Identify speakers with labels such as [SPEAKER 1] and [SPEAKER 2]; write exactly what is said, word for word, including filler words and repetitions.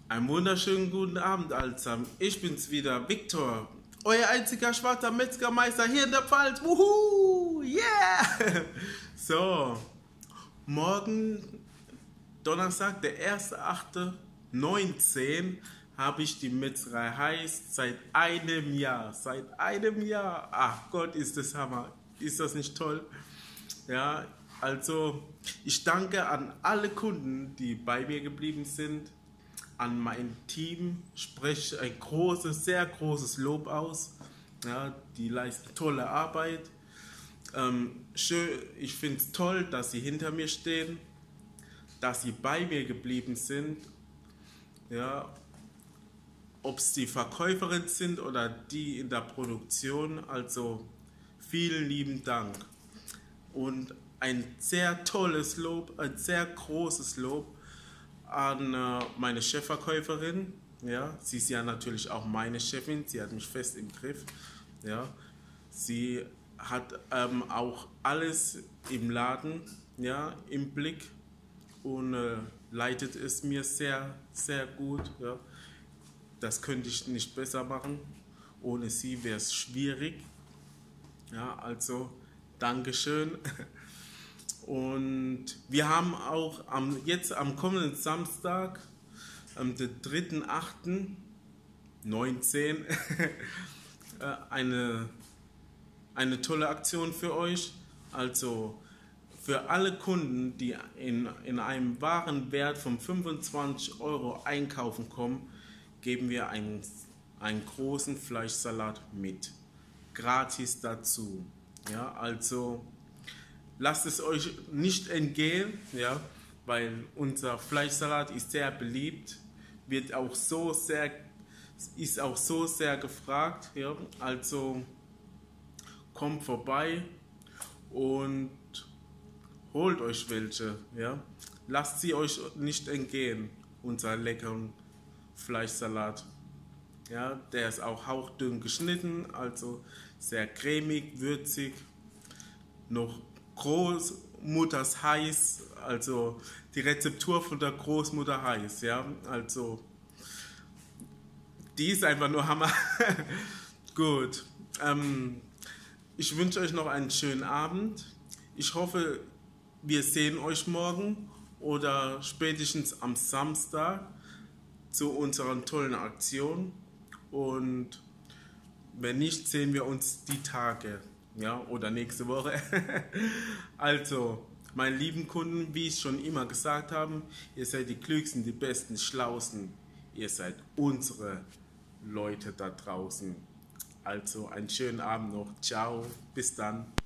[SPEAKER 1] Einen wunderschönen guten Abend allesamt. Ich bin's wieder, Viktor, euer einziger schwarzer Metzgermeister hier in der Pfalz. Wuhu! Yeah! So, morgen, Donnerstag, der erste achte neunzehn, habe ich die Metzgerei Heiß seit einem Jahr. Seit einem Jahr. Ach Gott, ist das Hammer. Ist das nicht toll? Ja, also ich danke an alle Kunden, die bei mir geblieben sind. An mein Team spreche ich ein großes, sehr großes Lob aus. Ja, die leisten tolle Arbeit. Ähm, schön, ich finde es toll, dass sie hinter mir stehen, dass sie bei mir geblieben sind. Ja, ob es die Verkäuferin sind oder die in der Produktion. Also vielen lieben Dank. Und ein sehr tolles Lob, ein sehr großes Lob an äh, meine Chefverkäuferin. Ja, sie ist ja natürlich auch meine Chefin, sie hat mich fest im Griff. Ja, sie hat ähm, auch alles im Laden, ja, im Blick und äh, leitet es mir sehr, sehr gut. Ja. Das könnte ich nicht besser machen. Ohne sie wäre es schwierig. Ja, also Dankeschön. Und wir haben auch am, jetzt am kommenden Samstag, am dritten achten neunzehn, eine, eine tolle Aktion für euch. Also für alle Kunden, die in, in einem Warenwert von fünfundzwanzig Euro einkaufen kommen, geben wir einen, einen großen Fleischsalat mit. Gratis dazu. Ja, also lasst es euch nicht entgehen, ja, weil unser Fleischsalat ist sehr beliebt, wird auch so sehr, ist auch so sehr gefragt. Ja. Also kommt vorbei und holt euch welche. Ja. Lasst sie euch nicht entgehen, unser leckeren Fleischsalat. Ja, der ist auch hauchdünn geschnitten, also sehr cremig, würzig, noch Großmutters Heiß, also die Rezeptur von der Großmutter Heiß, ja, also die ist einfach nur Hammer. Gut, ähm, ich wünsche euch noch einen schönen Abend. Ich hoffe, wir sehen euch morgen oder spätestens am Samstag zu unserer tollen Aktion. Und wenn nicht, sehen wir uns die Tage, ja, oder nächste Woche. Also, meine lieben Kunden, wie ich schon immer gesagt habe, ihr seid die Klügsten, die Besten, die Schlausten. Ihr seid unsere Leute da draußen. Also, einen schönen Abend noch. Ciao, bis dann.